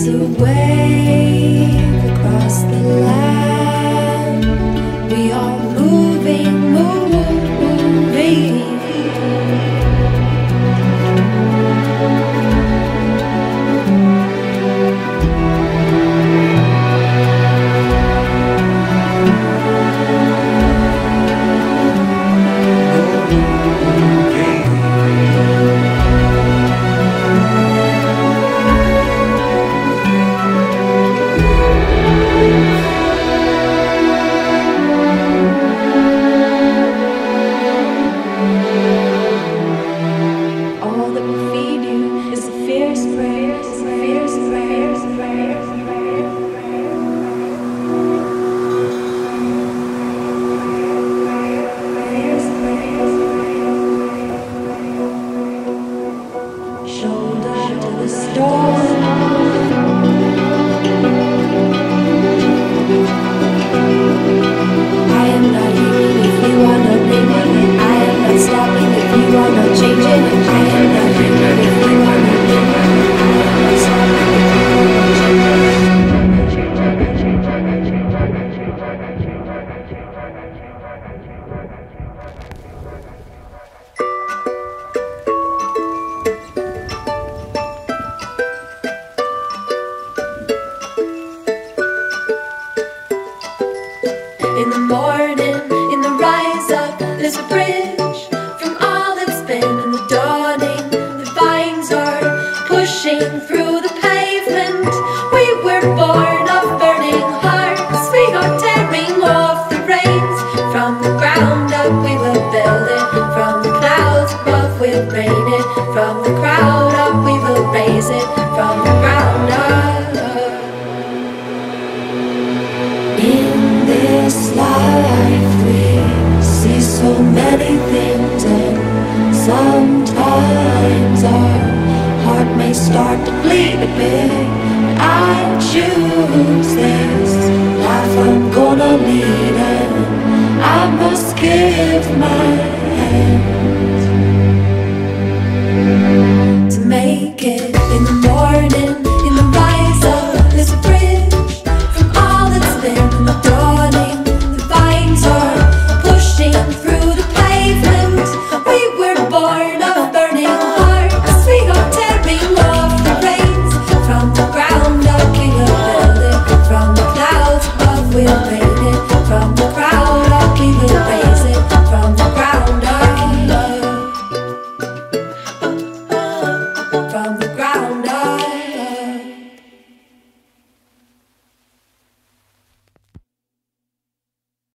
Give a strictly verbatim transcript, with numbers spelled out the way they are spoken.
a wave across the land. We are moving, moving. In the morning, in the rise up, there's a bridge from all that's been. In the dawning, the vines are pushing through the pavement. We were born of burning hearts, we are tearing off the reins. From the ground up we will build it, from the clouds above we'll rain it. From the crowd up we will raise it, from the ground up. In this life we see so many things, and sometimes our heart may start to bleed a bit. I choose this life I'm gonna lead, and I must give my hand to make it. In the morning,